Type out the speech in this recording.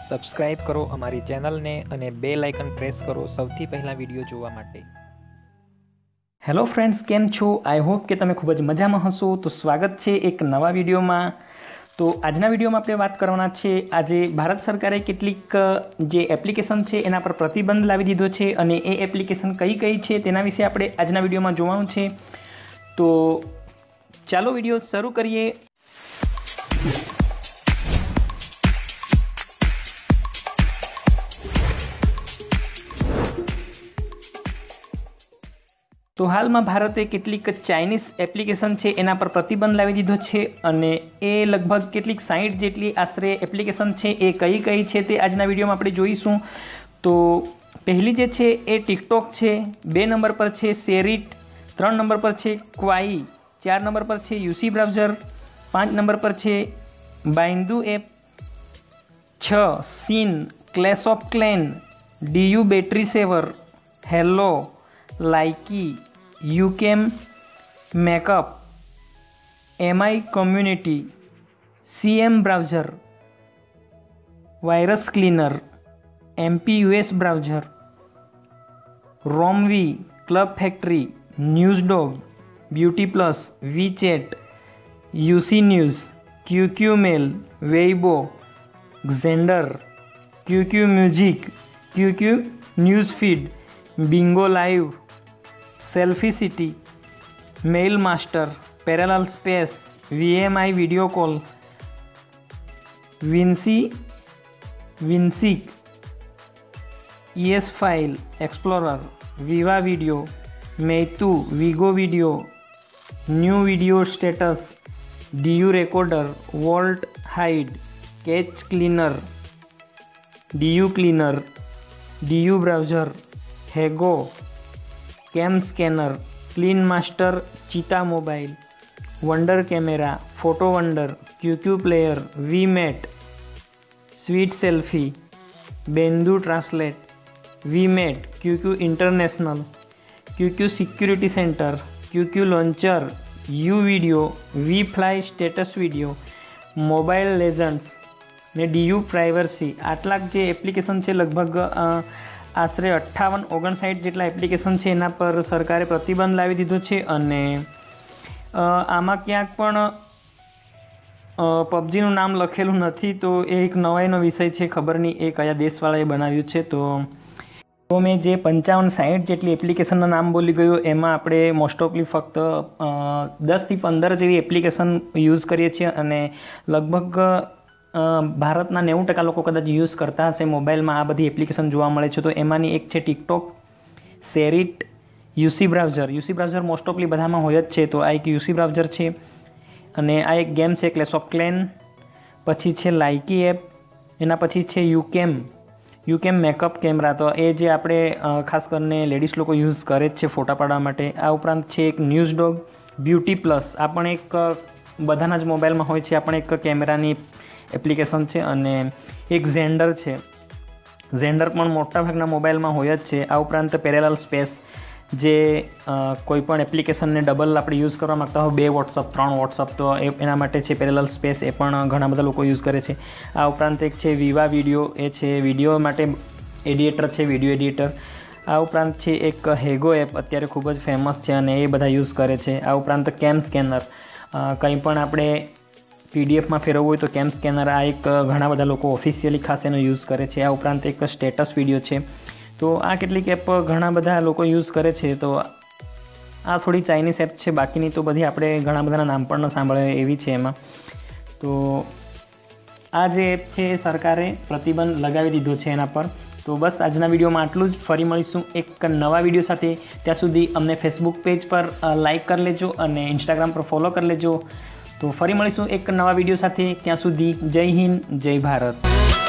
Subscribe કરો અમારી ચેનલને અને બેલ આઇકન પ્રેસ કરો સૌથી પહેલા વિડીયો જોવા માટે। હેલો ફ્રેન્ડ્સ, કેમ છો? આઈ હોપ કે તમે ખૂબ જ મજામાં હશો। તો સ્વાગત છે એક નવા વિડીયોમાં। તો આજના વિડીયોમાં આપણે વાત કરવાના છે આજે ભારત સરકારે કેટલીક જે એપ્લિકેશન છે એના પર પ્રતિબંધ લાવી દીધો છે અને એ એપ્લિકેશન કઈ કઈ છે તેના વિશે આપણે આજના વિડીયોમાં જોવાનું છે। તો ચાલો વિડીયો શરૂ કરીએ। તો હાલમાં ભારતે કેટલીક ચાઇનીઝ એપ્લિકેશન છે એના પર પ્રતિબંધ લાવી દીધો છે અને એ લગભગ કેટલીક 60 જેટલી આશરે એપ્લિકેશન છે એ કઈ કઈ છે તે આજના વિડીયોમાં આપણે જોઈશું। તો પહેલી જે છે એ ટિકટોક છે, 2 નંબર પર છે શેરિટ, 3 નંબર પર છે ક્વાઈ, 4 નંબર પર છે યુસી બ્રાઉઝર, 5 નંબર પર છે Baidu app, 6 Shein, Clash of Clans, DU battery saver, Helo, Likee, YouCam makeup, Mi community, CM browser, virus cleaner, એમપીયુએસ બ્રાઉઝર, રોમવી, Club Factory, NewsDog, Beauty Plus, WeChat, UC News, QQ Mail, Weibo, Xender, QQ Music, QQ News Feed, Bigo Live, Selfie City, Mail Master, Parallel Space, વીએમઆઈ video call, વિન્સિક, ES File Explorer, Viva Video, Meitu, Vigo Video, new video status, DU Recorder, volt hide, cache cleaner, DU Cleaner, DU Browser, Hago, CamScanner, Clean Master, Cheetah Mobile, Wonder Camera, Photo Wonder, QQ Player, VMate, Sweet Selfie, Baidu Translate, VMate, QQ International, QQ Security Center, QQ Launcher, U Video, V Fly status video, Mobile Legends ને DU privacy. આટલાક જે application છે લગભગ આશરે 58-59 જેટલા application છે એના પર સરકારે પ્રતિબંધ લાવી દીધો છે અને આમાં ક્યાંક પણ પબજીનું નામ લખેલું નથી, તો એ એક નવાઈનો વિષય છે, ખબર નહીં એ કયા દેશવાળાએ બનાવ્યું છે। તો મેં જે 55-60 જેટલી એપ્લિકેશનના નામ બોલી ગયો એમાં આપણે મોસ્ટ ઓફલી ફક્ત 10 થી 15 જેવી એપ્લિકેશન યુઝ કરીએ છીએ અને લગભગ ભારતના 90% લોકો કદાચ યુઝ કરતા હશે મોબાઈલમાં આ બધી એપ્લિકેશન જોવા મળે છે। તો એમાંની એક છે TikTok, SHAREit, UC Browser. UC Browser most ઓફલી બધામાં હોય જ છે, તો આ એક યુસી બ્રાઉઝર છે અને આ એક ગેમ છે ક્લેશ ઓફ ક્લેન, પછી છે લાઇકી એપ, એના પછી છે યુકેમ મેકઅપ કેમેરા, તો એ જે આપણે ખાસ કરીને લેડીઝ લોકો યુઝ કરે જ છે ફોટા પાડવા માટે। આ ઉપરાંત છે એક ન્યૂઝડોગ, બ્યુટી પ્લસ, આ પણ એક બધાના જ મોબાઈલમાં હોય છે, આ પણ એક કેમેરાની એપ્લિકેશન છે અને એક ઝેન્ડર છે, ઝેન્ડર પણ મોટાભાગના મોબાઈલમાં હોય જ છે। આ ઉપરાંત પેરેલલ સ્પેસ, જે કોઈ પણ એપ્લિકેશનને ડબલ આપણે યુઝ કરવા માગતા હોય, 2 વોટ્સઅપ 3 વોટ્સઅપ, તો એના માટે છે પેરેલલ સ્પેસ, એ પણ ઘણા બધા લોકો યુઝ કરે છે। આ ઉપરાંત એક છે વિવા વિડીયો, એ છે વિડીયો માટે એડિટર છે, વિડીયો એડિટર। આ ઉપરાંત છે એક હેગો એપ, અત્યારે ખૂબ જ ફેમસ છે અને એ બધા યુઝ કરે છે। આ ઉપરાંત કેમ સ્કેનર, કંઈ પણ આપણે પીડીએફમાં ફેરવવું હોય તો કેમ સ્કેનર, આ એક ઘણા બધા લોકો ઓફિશિયલી ખાસ એનો યુઝ કરે છે। આ ઉપરાંત એક સ્ટેટસ વિડીયો છે, તો આ કેટલીક એપ ઘણા બધા લોકો યુઝ કરે છે। તો આ થોડી ચાઇનીઝ એપ છે, બાકીની તો બધી આપણે ઘણા બધાના નામ પણ ન સાંભળ્યા એવી છે એમાં। તો આ જે એપ છે એ સરકારે પ્રતિબંધ લગાવી દીધો છે એના પર। તો બસ આજના વિડીયોમાં આટલું જ, ફરી મળીશું એક નવા વિડીયો સાથે। ત્યાં સુધી અમને ફેસબુક પેજ પર લાઇક કરી લેજો અને ઇન્સ્ટાગ્રામ પર ફોલો કરી લેજો। તો ફરી મળીશું એક નવા વિડીયો સાથે, ત્યાં સુધી જય હિન્દ, જય ભારત।